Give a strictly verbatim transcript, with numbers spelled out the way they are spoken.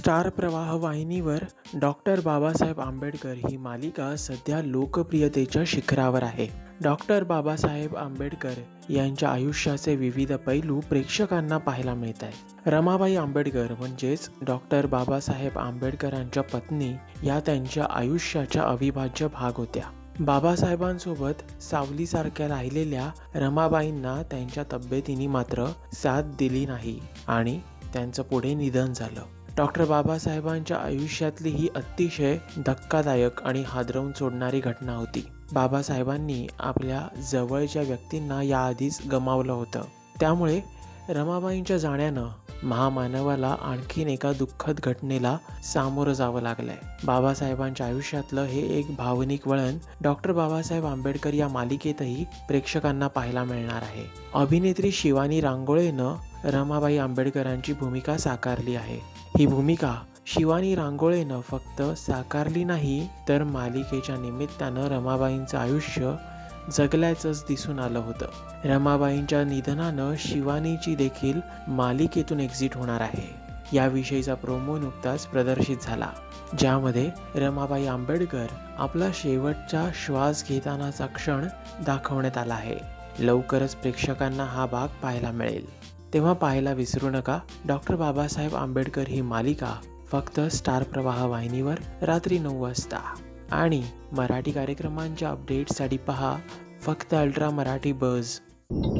Star प्रवाह वाहिनीवर doctor Babasaheb Ambedkar ही मालिका सध्या लोकप्रियतेच्या शिखरावर आहे. डॉक्टर बाबासाहेब आंबेडकर यांच्या आयुष्याचे विविध पैलू प्रेक्षकांना पाहायला मिळत आहेत. रमाबाई आंबेडकर म्हणजेच डॉक्टर बाबासाहेब आंबेडकरांच्या पत्नी या त्यांच्या आयुष्याच्या अविभाज्य भाग होत्या. बाबासाहेबांसोबत सावलीसारख्या राहिलेल्या रमाबाईंना त्यांच्या तब्येतीने मात्र साथ दिली नाही आणि त्यांचं पुढे निधन झालं. डॉक्टर बाबासाहेबांच्या आयुष्यातली ही अतिशय धक्कादायक आणि हादरवून सोडणारी घटना होती. बाबासाहेबांनी आपल्या जवळच्या व्यक्तींना याआधीच गमावलं होतं. त्यामुळे रमाबाईंच्या जाण्यानं महामानवाला आणखीन एका दुःखद घटनेला सामोरं जावं लागलंय. बाबासाहेबांच्या आयुष्यातलं हे एक भावनिक वळण डॉक्टर बाबासाहेब आंबेडकर या मालिकेतही प्रेक्षकांना पाहायला मिळणार आहे. अभिनेत्री शिवानी रांगोळेनं रमाबाई आंबेडकरांची भूमिका साकारली आहे. ही भूमिका शिवानी रांगोळेनं फक्त साकारली नाही तर मालिकेच्या निमित्तानं रमाबाईंचं आयुष्य जगल्याचंच दिसून आलं होतं. रमाबाईंच्या निधनानं शिवानीची देखील मालिकेतून एक्झिट होणार आहे. याविषयीचा प्रोमो नुकताच प्रदर्शित झाला, ज्यामध्ये रमाबाई आंबेडकर आपला शेवटचा श्वास घेतानाचा क्षण दाखवण्यात आला आहे. लवकरच प्रेक्षकांना हा भाग पाहायला मिळेल, तेव्हा पाहायला विसरू नका. डॉक्टर बाबासाहेब आंबेडकर ही मालिका फक्त स्टार प्रवाह वाहिनीवर रात्री नऊ वाजता आणि मराठी कार्यक्रमांच्या अपडेट्ससाठी पहा फक्त अल्ट्रा मराठी बज.